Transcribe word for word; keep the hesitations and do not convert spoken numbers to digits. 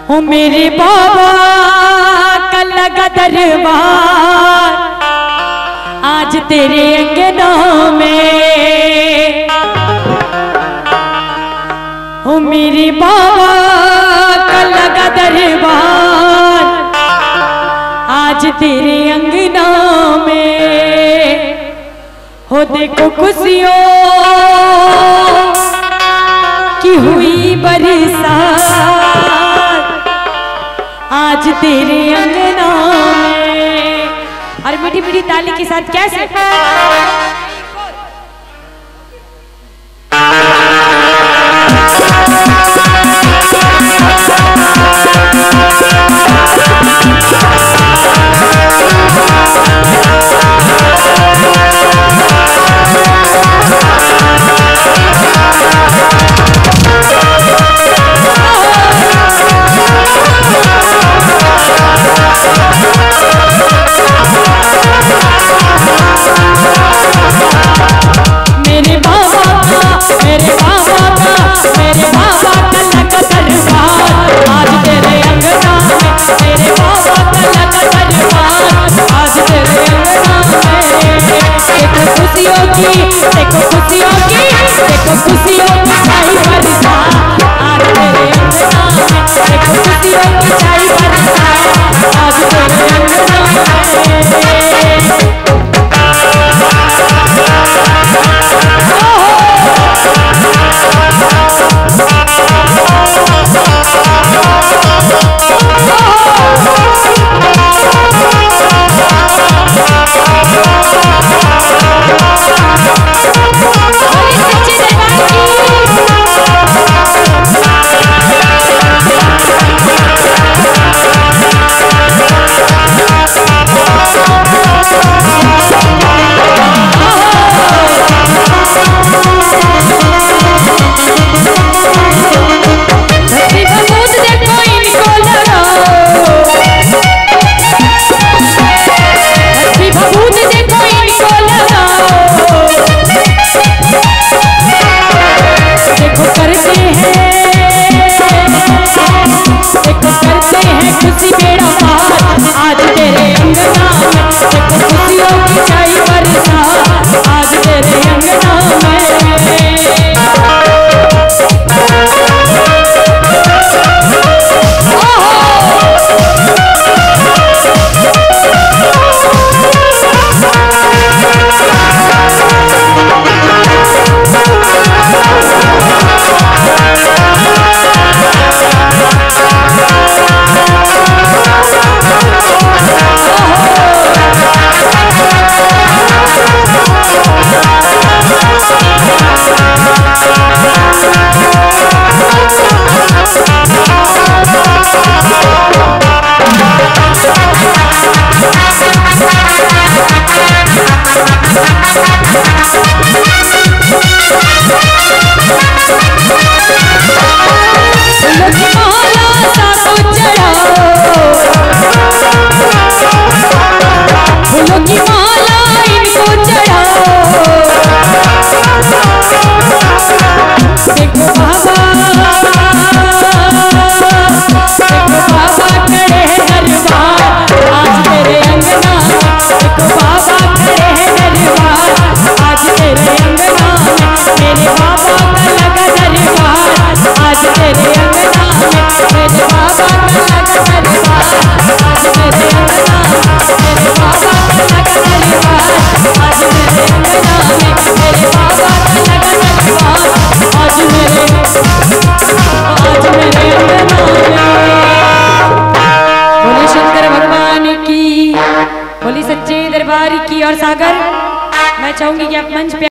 हो मेरे बाबा का लगा दरबार आज तेरे अंगना में। हो मेरे बाबा का लगा दरबार आज तेरे अंगना में। हो देखो खुशियों की हुई बरसात आज तेरे अंगना में। और मीठी मीठी ताली के साथ कैसे की और सागर, मैं चाहूंगी कि आप मंच पे